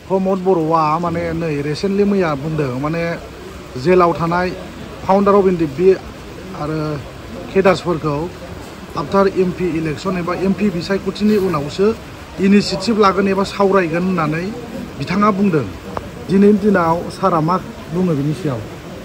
प्रमद बर'आ माने नै रिसेन्टलि मैया बुंदों माने जेलाव थानाय फाउन्डार अफ एनडिएफबि आरो केडार्सफोरखौ आफ्टार एमपि इलेक्सन एबा एमपि बिसायख'थिनि उनावसो इनिशिएटिभ लागोन एबा सावरायगोन होननानै बिथाङा बुंदों। दिनैनि दिनाव सारा मा बुङो बिनि सायाव?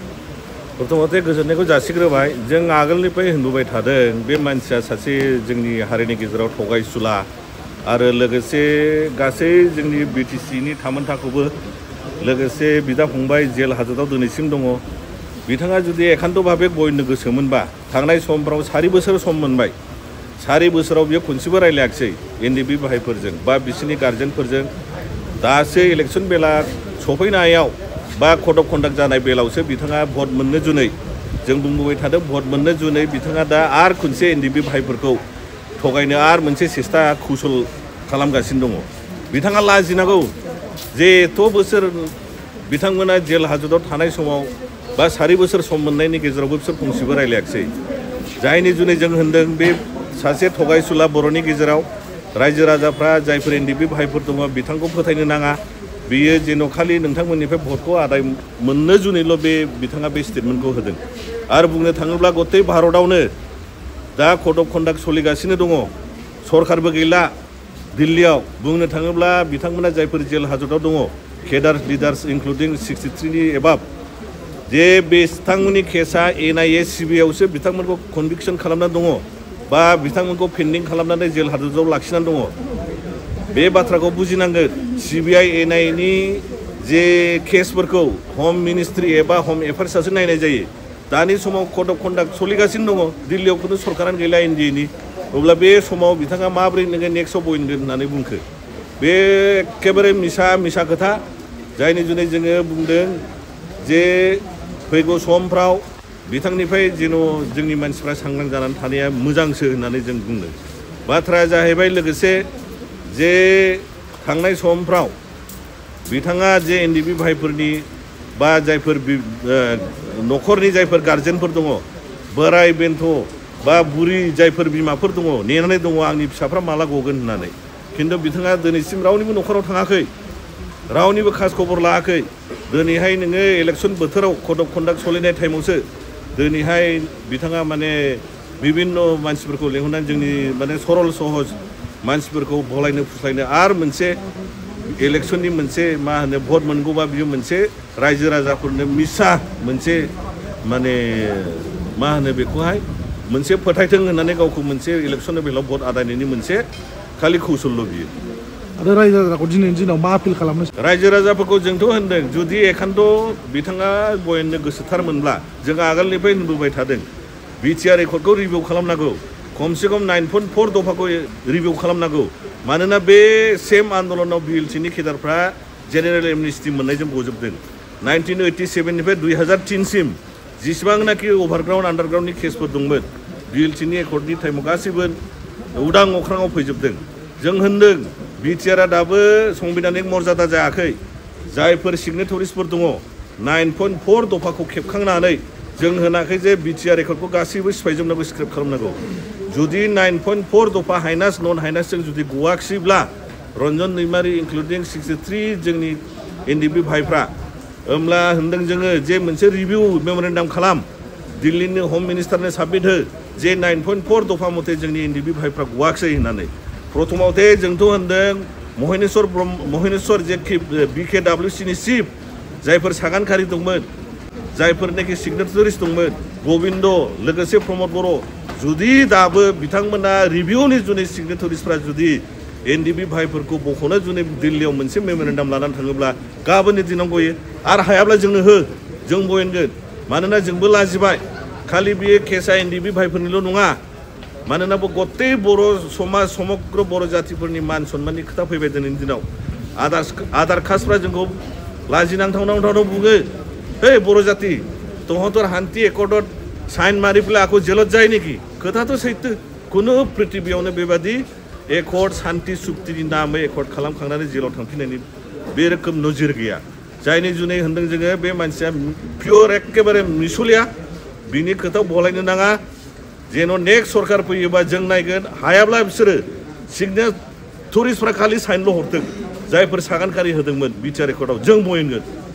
प्रथमते गोजोननायखौ जासिग्रोबाय। जों आगोलनिफ्राय होनबोबाय थादों बे मानसिया सासे जोंनि हारिनि गेजेराव थगायसुला आरो लोगोसे गासै जोंनि बिटिसिनि थामोनथाखौबो लोगोसे बिदा फंबाय जेल हाजतआव दिनैसिम दङ। बिथाङा जुदि एकान्त भाबे गयनो गोसोमोनबा थांनाय समफ्राव 4 बोसोर सम मोनबाय। 4 बोसोराव बियो खनसेबो रायलायाखिसै एनडिएफबि भाइफोरजों बा बिसोरनि गार्जेनफोरजों। दासो इलेक्सन बेला सफैनायाव बा कड अफ कन्डाक्ट जानाय बेलावसो बिथाङा भट मोननो जुनै जों बुंबोबाय थादों भट मोननो जुनै बिथाङा दा आरो खनसे एनडिएफबि भाइफोरखौ थगायनो आरो मोनसे सेस्था कौशल खालामगासिनो दङ। बिथाङा लाजिनांगौ जे एथ' बोसोर बिथांमोना जेल हाजतआव थानाय समाव बा 4 बोसोर सम मोननायनि गेजेरावबो बिसोर फंसेबो रायलायाखिसै। जायनि जुनै जों होनदों बे सासे थगायसुला बर'नि गेजेराव रायजो राजाफ्रा जायफोर एनडिएफबि भाइफोर दङ बिथांखौ फोथायनो नाङा। बियो जेन' खालि नोंथांमोननिफ्राय भटखौ आदाय मोननो जुनैल' बिथाङा बे स्टेटमेन्टखौ होदों। आरो बुंनो थाङोब्ला गतै भारतआवनो दा कड अफ कन्डाक्ट सोलिगासिनो दङ। सरकारबो गैला दिल्लीयाव। बुंनो थाङोब्ला बिथांमोना जायफोर जेल हाजतआव दङ केडार लिडार्स इनक्लुडिं 63 नि एबाब जे बिथांमोननि केसा NIA CBIआवसो बिथांमोनखौ कनभिक्सन खालामनानै दङ बा बिथांमोनखौ पेन्डिं खालामनानै जेल हाजतआव लाखिनानै दङ। बे बाथ्राखौ बुजिनांगोन। CBI NIA नि जे केसफोरखौ हम मिनिस्ट्रि एबा हम एफेयार्सआसो नायनाय जायो। दानि समाव कड अफ कन्डाक्ट सोलिगासिनो दङ। दिल्लीयाव खुनु सरकारानो गैला NDA नि। अब्ला बे समाव बिथाङा माबोरै नोङो नेक्स्टआव बयनगोन होननानै बुंखो? बे एखेबारे मिसा खोथा। जायनि जुनै जोङो बुंदों जे फैगौ समफ्राव बिथांनिफ्राय जेन' जोंनि मानसिफ्रा सांग्रां जानानै थानाया मोजांसो होननानै जों बुंदों। बाथ्राया जाहैबाय लोगोसे जे थांनाय समफ्राव बिथाङा जे एनडिएफबि भाइफोरनि बा जायफोर न'खरनि जायफोर गार्जेनफोर दङ बोराय बेन्थ' बा बुरि जायफोर बिमाफोर दङ नेनानै दङ आंनि फिसाफ्रा माला गगोन होननानै। खिन्थु बिथाङा दिनैसिम रावनिबो न'खराव थाङाखै, रावनिबो खास खबर लायाखै। दिनैहाय नोङो इलेक्सन बोथोराव कड अफ कन्डाक्ट सोलिनाय टाइमावसो दिनैहाय बिथाङा माने बिभिन्न मानसिफोरखौ लेंहरनानै जोंनि माने सरल सहज मानसिफोरखौ भलायनो फुस्लायनो आरो मोनसे इलेक्शननि मोनसे मा होनो भट मोनगौबा बियो मोनसे रायजो राजाफोरनो मिसा मोनसे माने मा होनो बेखौहाय मोनसे फोथायथों होननानै गावखौ मोनसे इलेक्सन बेलाव भट आदायनायनि मोनसे खालि कौशल बियो। आरो रायजो राजाखौ दिनैनि दिनाव मा आपिल खालामनो? रायजो राजाफोरखौ जोंथ' होनदों जुदि एकान्त बिथाङा गयनो गोसोथारमोनब्ला जों आगोलनिफ्राय होनबोबाय थादों बिटिआर रेकर्डखौ रिभिउ खालामनांगौ। खमसे खम 9.4 दफाखौ रिभिउ खालामनांगौ। मानोना बे सेम आन्दलनाव BLC नि केडारफ्रा जेनेरेल एमनेस्टि मोननायजों गजोबदों। 1987 निफ्राय 2003 सिम जेसेबांनाखि अभारग्राउन्ड आन्डारग्राउन्डनि केसफोर दंमोन BLC नि एकर्डनि टाइमाव गासैबो उदां अख्राङाव फैजोबदों। जों होनदों बिटिआरआ दाबो संबिधानिक मर्यादा जायाखै। जायफोर सिगनेटरिसफोर दङ 9.4 दफाखौ खेबखांनानै जों होनाखै जे बिटिआर रेकर्डखौ गासैबो सिफायजोबनांगौ, स्क्रेप खालामनांगौ। जुदि 9.4 दफा हाइनास नन हाइनासजों जुदि गवाखिसैब्ला रन्जन दैमारि इनक्लुडिं 63 जोंनि एनडिएफबि भाइफ्रा होमब्ला होनदों जोङो जे मोनसे रिभिउ मेम'रेन्डाम खालाम दिल्लीनि हम मिनिस्टारनो साबमिट हो जे 9.4 दफा मथे जोंनि एनडिएफबि भाइफ्रा गवाखिसै होननानै। प्रथमावथे जोंथ' होनदों महेनेश्वर जे BKWC नि चिफ जायफोर सागानखारि दंमोन जायफोरनाखि सिगनेटरिस दंमोन गबिन्द लोगोसे प्रमद बर' जुदि दाबो बिथांमोना रिभिउनि जुनै सिगनेटरिसफ्रा जुदि एनडिएफबि भाइफोरखौ बख'नो जुनै दिल्लीयाव मोनसे मेम'रेन्डाम लानानै थाङोब्ला गाबोननि दिनाव गयो। आरो हायाब्ला जोंनो हो, जों बयनगोन। मानोना जोंबो लाजिबाय। खालि बे केसा एनडिएफबि भाइफोरनिल' नङा। मानोना गतै बर' समाज समग्र बर' जातिफोरनि मान सन्माननि खोथा फैबाय दिनैनि दिनाव। आधार कास्टफ्रा जोंखौ लाजिनांथाव बुङो हे बर' जाति तोहतर हान्ति एकर्डत साइन मारिब्ला आखौ जेलत जाय नेকি? खोथा तो सैथो। कुनु पृथिबियावनो बेबादि एकर्ड शान्ति चुक्तिनि नामै एकर्ड खालामखांनानै जेलाव थांफिननायनि बे रोखोम नजिर गैया। जायनि जुनै होनदों जोङो बे मानसिया पियर एखेबारे मिसुलिया। बिनि खोथाव बलायनो नाङा। जेन' नेक्स्ट सरकार फैयोबा जों नायगोन। हायाब्ला बिसोरो सिगनेटरिसफ्रा खालि साइनल' हरथों। जायफोर सागानखारि होदोंमोन बिटिआर रेकर्डआव जों बयनगोन